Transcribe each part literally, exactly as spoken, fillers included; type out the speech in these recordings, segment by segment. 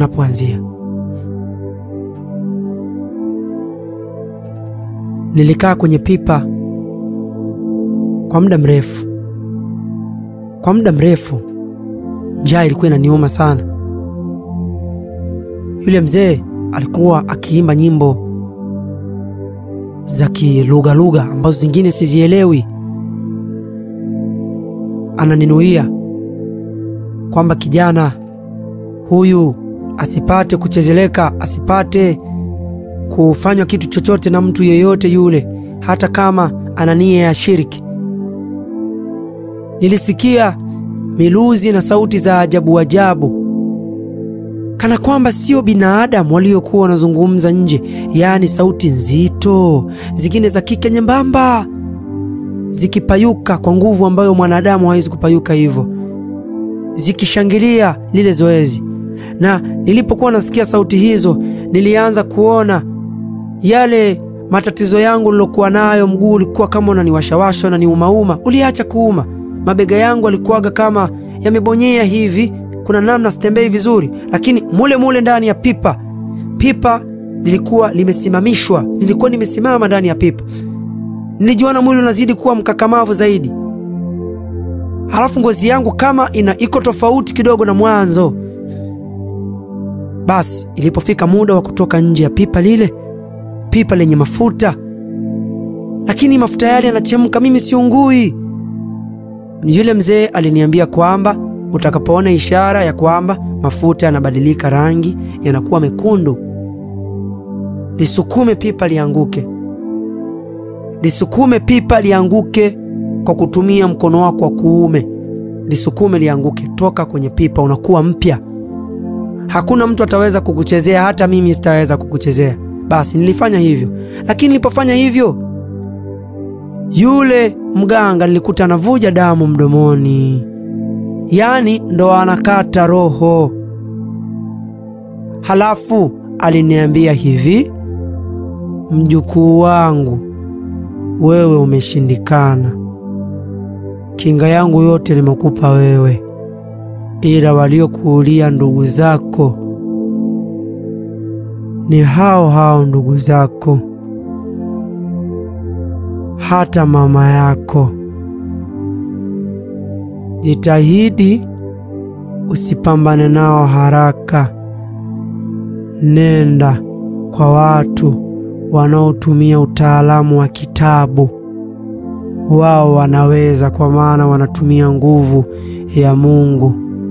napoanzia. Nilikaa kwenye pipa kwa muda mrefu. Kwa muda mrefu. Njaa ilikuwa inaniuma sana. Yule mzee alikuwa akiimba nyimbo za kilugha lugha ambazo zingine sizielewi. Ananinuia kwamba kijana huyu asipate kuchezeleka, asipate kufanywa kitu chochote na mtu yeyote yule, hata kama ana nia ya shiriki. Nilisikia miluzi na sauti za ajabu ajabu, kana kwamba sio binadamu waliokuwa wanazungumza nje, yaani sauti nzito, zingine za kike nyembamba, zikipayuka kwa nguvu ambayo mwanadamu hawezi kupayuka hivyo, zikishangilia lile zoezi. Na nilipokuwa nasikia sauti hizo, nilianza kuona yale matatizo yangu nilokuwa nayo. Mguu ulikuwa kama unaniwashawasha na niumauma, uliacha kuuma. Mabega yangu alikuwaga kama yamebonyea hivi, kuna namna sitembei vizuri. Lakini mule mule ndani ya pipa, pipa lilikuwa limesimamishwa, nilikuwa nimesimama ndani ya pipa. Nilijiona mwili unazidi kuwa mkakamavu zaidi. Halafu ngozi yangu kama ina iko tofauti kidogo na mwanzo. Basi ilipofika muda wa kutoka nje ya pipa lile, pipa lenye mafuta, lakini mafuta yale yanachemka, mimi siungui. Yule mzee aliniambia kwamba utakapoona ishara ya kwamba mafuta yanabadilika rangi, yanakuwa mekundu, lisukume pipa lianguke. Lisukume pipa lianguke kwa kutumia mkono wako wa kuume. Lisukume lianguke, toka kwenye pipa, unakuwa mpya. Hakuna mtu ataweza kukuchezea, hata mimi sitaweza kukuchezea. Basi nilifanya hivyo. Lakini nilipofanya hivyo, yule mganga nilikuta anavuja damu mdomoni, yaani ndo anakata roho. Halafu aliniambia hivi, mjukuu wangu, wewe umeshindikana. Kinga yangu yote nimekupa wewe, ila waliokuulia ndugu zako ni hao hao ndugu zako, hata mama yako. Jitahidi usipambane nao haraka. Nenda kwa watu wanaotumia utaalamu wa kitabu. Wao wanaweza, kwa maana wanatumia nguvu ya Mungu.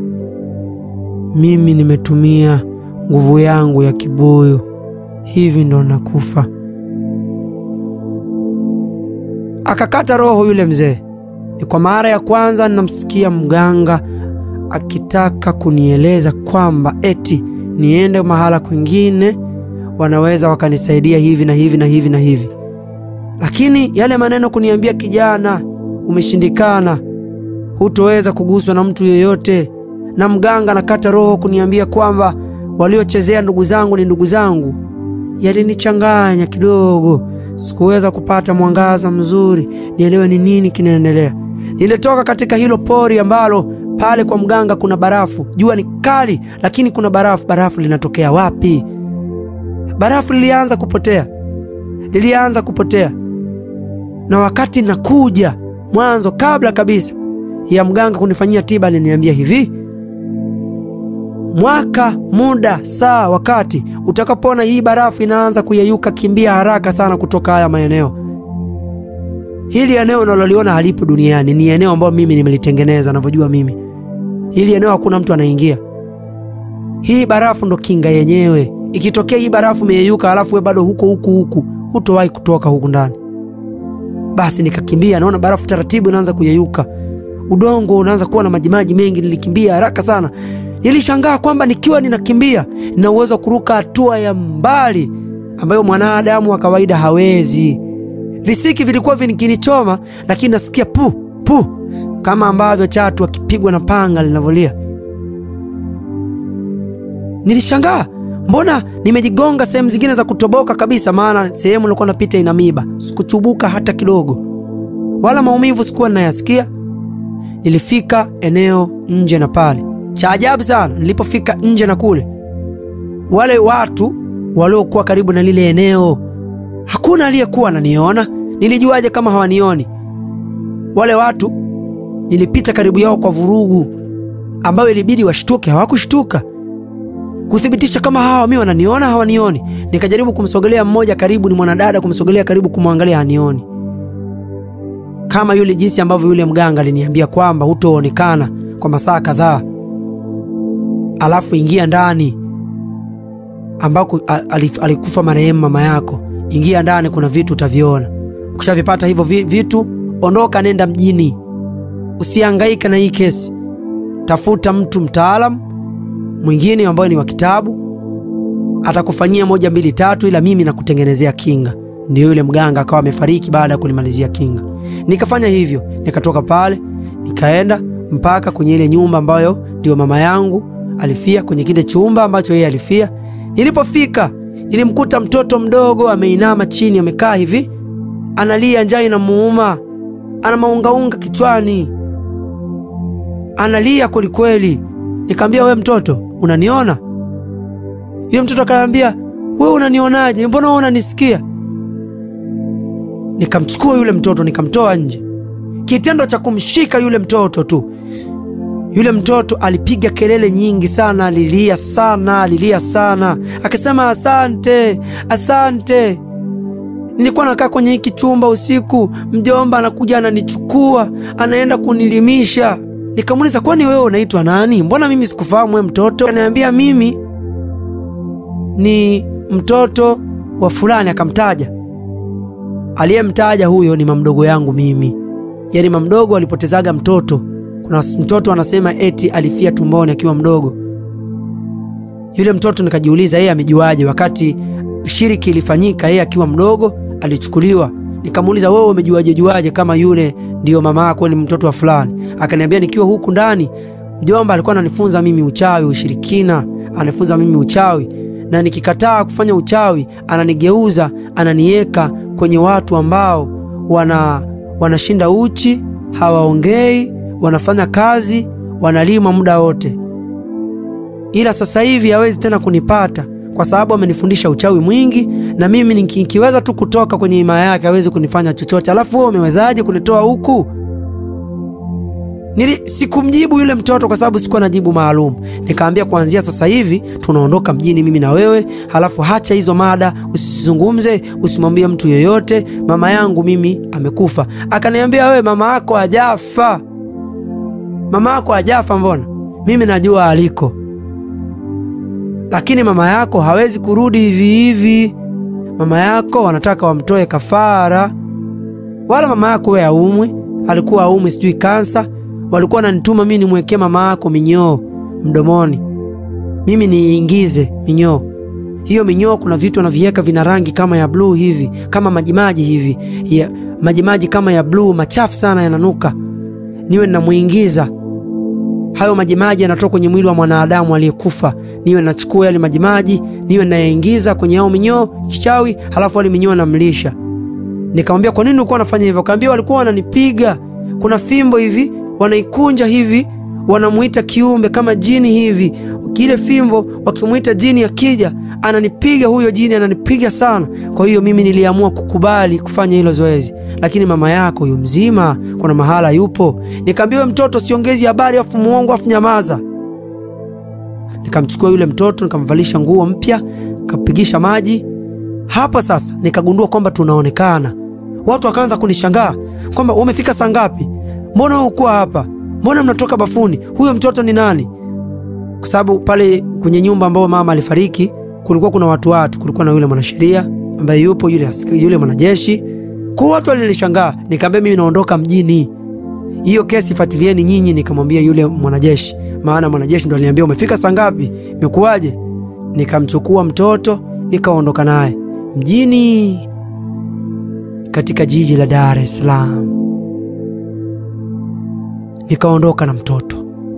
Mimi nimetumia nguvu yangu ya kibuyu, hivi ndo nakufa. Akakata roho yule mzee. Ni kwa mara ya kwanza ninamsikia mganga akitaka kunieleza kwamba eti niende mahala kwingine, wanaweza wakanisaidia hivi na hivi na hivi na hivi. Lakini yale maneno kuniambia, kijana, umeshindikana, hutoweza kuguswa na mtu yeyote, na mganga nakata roho kuniambia kwamba waliochezea ndugu zangu ni ndugu zangu, yalinichanganya kidogo. Sikuweza kupata mwangaza mzuri nielewe ni nini kinaendelea. Nilitoka katika hilo pori ambalo pale kwa mganga kuna barafu. Jua ni kali, lakini kuna barafu. Barafu linatokea wapi? Barafu lilianza kupotea. Lilianza kupotea. Na wakati nakuja mwanzo, kabla kabisa ya mganga kunifanyia tiba, aliniambia hivi, mwaka, muda, saa, wakati utakapoona hii barafu inaanza kuyeyuka, kimbia haraka sana kutoka haya maeneo. Hili eneo unaloliona halipo duniani, ni eneo ambalo mimi nimelitengeneza ninavyojua mimi. Hili eneo hakuna mtu anaingia. Hii barafu ndo kinga yenyewe. Ikitokea hii barafu imeyeyuka alafu we bado huko huko huku, hutowahi kutoka huku ndani. Basi nikakimbia, naona barafu taratibu inaanza kuyeyuka. Udongo unaanza kuwa na majimaji mengi. Nilikimbia haraka sana. Nilishangaa kwamba nikiwa ninakimbia nina uwezo kuruka hatua ya mbali ambayo mwanadamu wa kawaida hawezi. Visiki vilikuwa vinikinichoma, lakini nasikia pu pu kama ambavyo chatu akipigwa na panga linavolia. Nilishangaa, mbona nimejigonga sehemu zingine za kutoboka kabisa, maana sehemu nilikuwa napita ina miba. Sikuchubuka hata kidogo, wala maumivu sikuwa ninayasikia. Nilifika eneo nje na pale. Cha ajabu sana, nilipofika nje na kule, wale watu waliokuwa karibu na lile eneo hakuna aliyekuwa ananiona. Nilijuaje kama hawanioni? Wale watu nilipita karibu yao kwa vurugu ambayo ilibidi washtuke, hawakushtuka. Kuthibitisha kama hawa mimi wananiona hawanioni, nikajaribu kumsogelea mmoja karibu, ni mwanadada, kumsogelea karibu kumwangalia, hanioni. Kama yule jinsi ambavyo yule mganga aliniambia kwamba hutoonekana kwa masaa kadhaa, alafu ingia ndani ambako alikufa marehemu mama yako, ingia ndani, kuna vitu utaviona. Ukishavipata hivyo vitu, ondoka, nenda mjini, usihangaika na hii kesi. Tafuta mtu mtaalamu mwingine ambaye ni wa kitabu, atakufanyia moja mbili tatu, ila mimi nakutengenezea kinga. Ndio yule mganga akawa amefariki baada ya kulimalizia kinga. Nikafanya hivyo, nikatoka pale, nikaenda mpaka kwenye ile nyumba ambayo ndio mama yangu alifia, kwenye kile chumba ambacho yeye alifia. Nilipofika, nilimkuta mtoto mdogo ameinama chini, amekaa hivi, analia, njaa inamuuma, ana maungaunga kichwani, analia kweli kweli. Nikamwambia, wewe mtoto, unaniona? Yule mtoto akaniambia, wewe unanionaje? Mbona wewe unanisikia? Nikamchukua yule mtoto nikamtoa nje. Kitendo cha kumshika yule mtoto tu, yule mtoto alipiga kelele nyingi sana, alilia sana, alilia sana, akasema asante, asante. Nilikuwa nakaa kwenye hiki chumba usiku, mjomba anakuja ananichukua, anaenda kunilimisha. Nikamuuliza, kwani wewe unaitwa nani? Mbona mimi sikufahamu wewe mtoto? Akaniambia, mimi ni mtoto wa fulani, akamtaja. Aliyemtaja huyo ni mamdogo yangu mimi. Yaani mamdogo alipotezaga mtoto. Kuna mtoto anasema eti alifia tumboni akiwa mdogo. Yule mtoto nikajiuliza yeye amejuaje wakati shiriki ilifanyika, yeye akiwa mdogo alichukuliwa. Nikamuuliza, wewe umejuaje juaje kama yule ndio mama yako, ni mtoto wa fulani? Akaniambia, nikiwa huku ndani mjomba alikuwa ananifunza mimi uchawi, ushirikina, anafunza mimi uchawi, na nikikataa kufanya uchawi ananigeuza, ananiweka kwenye watu ambao wana wanashinda uchi, hawaongei, wanafanya kazi, wanalima muda wote. Ila sasa hivi hawezi tena kunipata kwa sababu amenifundisha uchawi mwingi, na mimi nikiweza tu kutoka kwenye himaya yake hawezi kunifanya chochote. Alafu wewe umewezaje kunitoa huku? Nili sikumjibu yule mtoto kwa sababu sikuwa najibu maalum. Nikamwambia, kuanzia sasa hivi tunaondoka mjini mimi na wewe, halafu hacha hizo mada, usizungumze, usimwambie mtu yoyote, mama yangu mimi amekufa. Akaniambia, wewe mama yako hajafa. Mama yako hajafa mbona? Mimi najua aliko. Lakini mama yako hawezi kurudi hivi hivi. Mama yako wanataka wamtoe kafara. Wala mama yako wewe haumwi, alikuwa haumwi sijui kansa. Walikuwa wananituma mimi nimwekee mama yako minyoo mdomoni, mimi niingize minyoo. Hiyo minyoo kuna vitu wanaviweka vina rangi kama ya blue hivi, kama majimaji hivi ya, majimaji kama ya blue machafu sana yananuka. Niwe ninamuingiza hayo majimaji, yanatoka kwenye mwili wa mwanadamu aliyekufa. Niwe nachukua yale majimaji, niwe nayaingiza kwenye hao minyoo kichawi, halafu wale minyoo namlisha. Nikamwambia, kwa nini ulikuwa unafanya hivyo? Akaambia, walikuwa wananipiga. Kuna fimbo hivi wanaikunja hivi, wanamuita kiumbe kama jini hivi. Kile fimbo wakimuita jini, akija ananipiga, huyo jini ananipiga sana. Kwa hiyo mimi niliamua kukubali kufanya hilo zoezi. Lakini mama yako yu mzima, kuna mahala yupo. Nikamwambia, mtoto siongezi habari afu muongo afu nyamaza. Nikamchukua yule mtoto nikamvalisha nguo mpya, nikampigisha maji. Hapa sasa nikagundua kwamba tunaonekana. Watu wakaanza kunishangaa kwamba umefika saa ngapi? Mbona uko hapa? Mbona mnatoka bafuni? Huyo mtoto ni nani? Kwa sababu pale kwenye nyumba ambao mama alifariki kulikuwa kuna watu watu, kulikuwa na yule mwanasheria ambaye yupo, yule yule mwanajeshi. Kwa watu walinishangaa. Nikamwambia, mimi naondoka mjini, hiyo kesi fuatilieni nyinyi. Nikamwambia yule mwanajeshi, maana mwanajeshi ndo aliniambia umefika saa ngapi, imekuaje? Nikamchukua mtoto nikaondoka naye mjini katika jiji la Dar es Salaam. Nikaondoka na mtoto.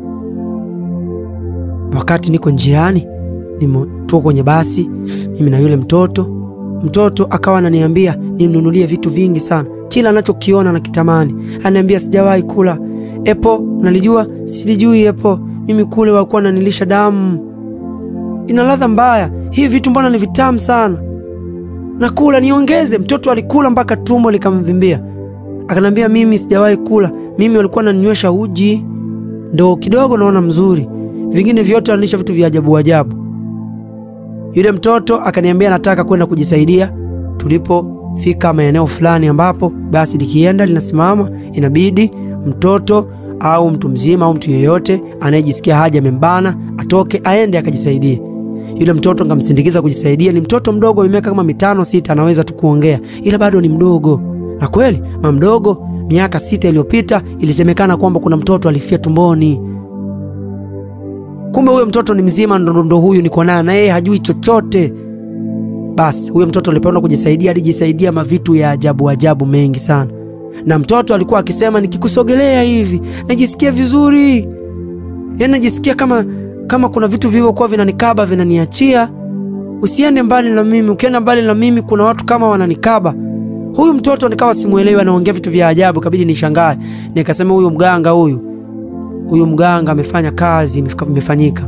Wakati niko njiani, nimetoka kwenye basi mimi na yule mtoto, mtoto akawa ananiambia nimnunulie vitu vingi sana, kila anachokiona na kitamani. Ananiambia, sijawahi kula epo, unalijua? Silijui epo. Mimi kule walikuwa wananilisha damu. ina ladha mbaya. Hivi vitu mbona ni vitamu sana? Nakula niongeze. Mtoto alikula mpaka tumbo likamvimbia. Akanambia mimi sijawahi kula. Mimi walikuwa wananywesha uji. Ndo kidogo naona mzuri. Vingine vyote wananisha vitu vya ajabu ajabu. Yule mtoto akaniambia nataka kwenda kujisaidia. Tulipofika maeneo fulani ambapo basi likienda linasimama, inabidi mtoto au mtu mzima au mtu yeyote anayejisikia haja membana atoke aende akajisaidie. Yule mtoto nikamsindikiza kujisaidia. Ni mtoto mdogo wa miaka kama mitano sita, anaweza tu kuongea ila bado ni mdogo. Na kweli mama mdogo, miaka sita iliyopita ilisemekana kwamba kuna mtoto alifia tumboni. Kumbe huyo mtoto ni mzima, ndo ndo huyu niko naye na yeye hajui chochote. Basi huyo mtoto alipoenda kujisaidia alijisaidia mavitu ya ajabu ajabu mengi sana. Na mtoto alikuwa akisema nikikusogelea hivi najisikia vizuri. Yaani najisikia kama kama kuna vitu vivyo kwa vinanikaba vinaniachia. Usiende mbali na mimi, ukienda mbali na mimi kuna watu kama wananikaba. Huyu mtoto nikawa simuelewi, anaongea vitu vya ajabu, kabidi nishangae. Nikasema huyu mganga huyu huyu mganga amefanya kazi, imefanyika.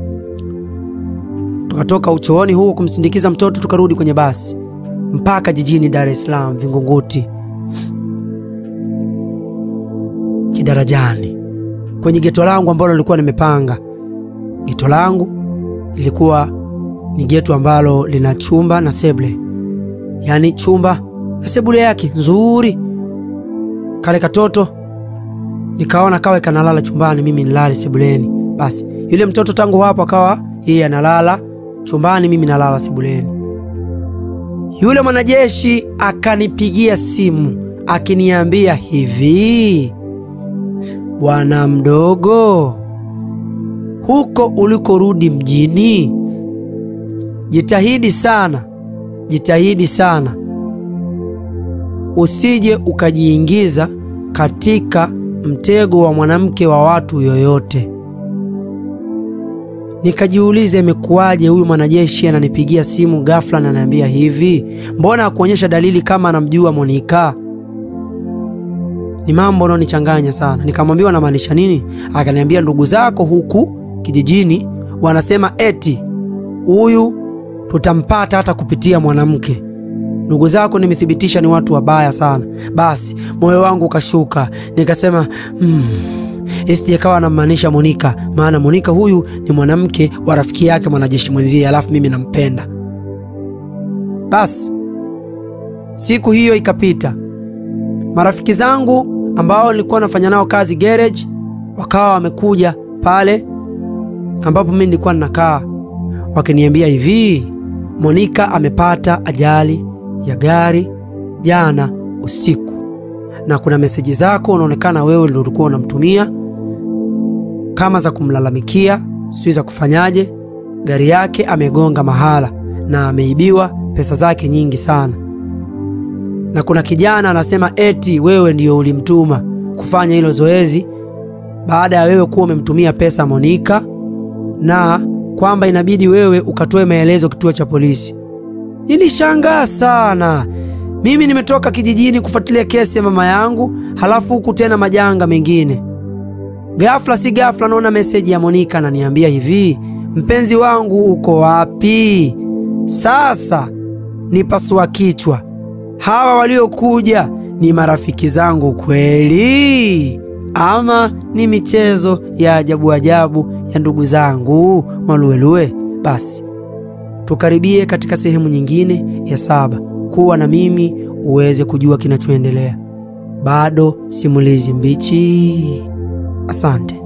Tukatoka uchooni huo kumsindikiza mtoto, tukarudi kwenye basi mpaka jijini Dar es Salaam Vingunguti. Kidarajani kwenye geto langu ambalo nilikuwa nimepanga. Geto langu lilikuwa ni geto ambalo lina chumba na sebule. Yaani chumba na sebule yake nzuri. Kale katoto nikaona kawe kanalala chumbani, mimi nilale sebuleni. Basi yule mtoto tangu hapo akawa yeye analala chumbani, mimi nalala sebuleni. Yule mwanajeshi akanipigia simu akiniambia hivi, bwana mdogo, huko ulikorudi mjini jitahidi sana, jitahidi sana usije ukajiingiza katika mtego wa mwanamke wa watu yoyote. Nikajiuliza imekuaje huyu mwanajeshi ananipigia simu ghafla na ananiambia hivi? Mbona hakuonyesha dalili kama anamjua Monica? Ni mambo yanonichanganya sana. Nikamwambia anamaanisha nini? Akaniambia ndugu zako huku kijijini wanasema eti huyu tutampata hata kupitia mwanamke. Ndugu zako nimethibitisha ni watu wabaya sana. Basi moyo wangu ukashuka. Nikasema mm, isije kawa anamaanisha Monica, maana Monica huyu ni mwanamke wa rafiki yake mwanajeshi mwenzie, alafu mimi nampenda. Basi siku hiyo ikapita. Marafiki zangu ambao nilikuwa nafanya nao kazi garage wakawa wamekuja pale ambapo mimi nilikuwa ninakaa. Wakiniambia hivi, Monica amepata ajali ya gari jana usiku. Na kuna meseji zako unaonekana wewe ndio ulikuwa unamtumia kama za kumlalamikia, sio za kufanyaje. Gari yake amegonga mahala na ameibiwa pesa zake nyingi sana. Na kuna kijana anasema eti wewe ndio ulimtuma kufanya hilo zoezi baada ya wewe kuwa umemtumia pesa Monica, na kwamba inabidi wewe ukatoe maelezo kituo cha polisi. Nilishangaa sana. Mimi nimetoka kijijini kufuatilia kesi ya mama yangu, halafu huku tena majanga mengine. Ghafla si ghafla naona message ya Monica ananiambia hivi, mpenzi wangu uko wapi? Sasa nipasua kichwa. Hawa waliokuja ni marafiki zangu kweli ama ni michezo ya ajabu ajabu ya ndugu zangu maluelue? Basi tukaribie katika sehemu nyingine ya saba. Kuwa na mimi uweze kujua kinachoendelea. Bado simulizi mbichi. Asante.